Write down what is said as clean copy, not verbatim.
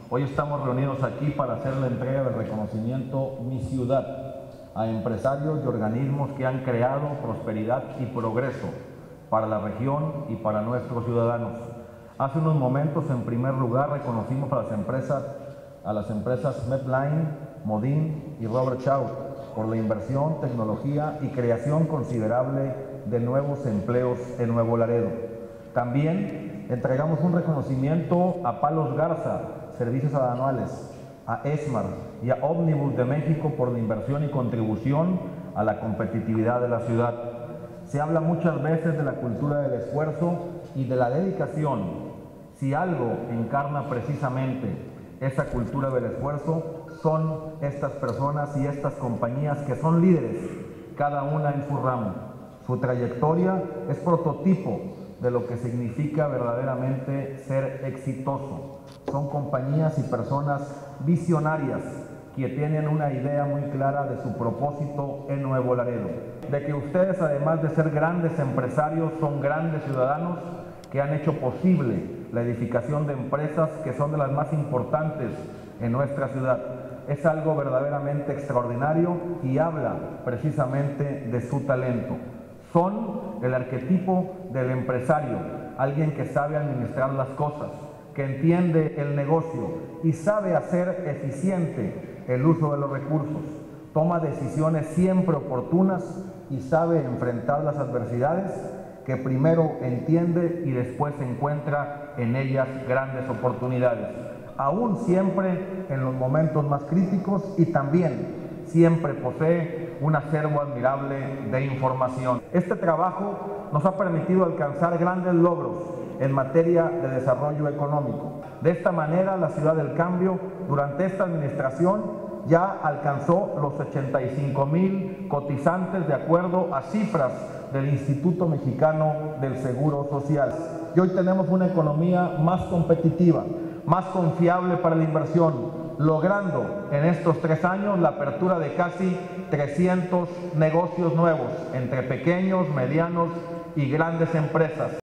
Hoy estamos reunidos aquí para hacer la entrega del reconocimiento Mi Ciudad a empresarios y organismos que han creado prosperidad y progreso para la región y para nuestros ciudadanos. Hace unos momentos, en primer lugar, reconocimos a las empresas Medline, Modin y Robert Shaw por la inversión, tecnología y creación considerable de nuevos empleos en Nuevo Laredo. También entregamos un reconocimiento a Palos Garza, Servicios Aduanales, a ESMAR y a Omnibus de México por la inversión y contribución a la competitividad de la ciudad. Se habla muchas veces de la cultura del esfuerzo y de la dedicación. Si algo encarna precisamente esa cultura del esfuerzo, son estas personas y estas compañías que son líderes, cada una en su ramo. Su trayectoria es prototipo de lo que significa verdaderamente ser exitoso. Son compañías y personas visionarias que tienen una idea muy clara de su propósito en Nuevo Laredo. De que ustedes, además de ser grandes empresarios, son grandes ciudadanos que han hecho posible la edificación de empresas que son de las más importantes en nuestra ciudad. Es algo verdaderamente extraordinario y habla precisamente de su talento. Son el arquetipo del empresario, alguien que sabe administrar las cosas, que entiende el negocio y sabe hacer eficiente el uso de los recursos. Toma decisiones siempre oportunas y sabe enfrentar las adversidades, que primero entiende y después encuentra en ellas grandes oportunidades, aún siempre en los momentos más críticos, y también siempre posee un acervo admirable de información. Este trabajo nos ha permitido alcanzar grandes logros en materia de desarrollo económico. De esta manera, la Ciudad del Cambio, durante esta administración, ya alcanzó los 85,000 cotizantes de acuerdo a cifras del Instituto Mexicano del Seguro Social. Y hoy tenemos una economía más competitiva, más confiable para la inversión, logrando en estos 3 años la apertura de casi 300 negocios nuevos entre pequeños, medianos y grandes empresas.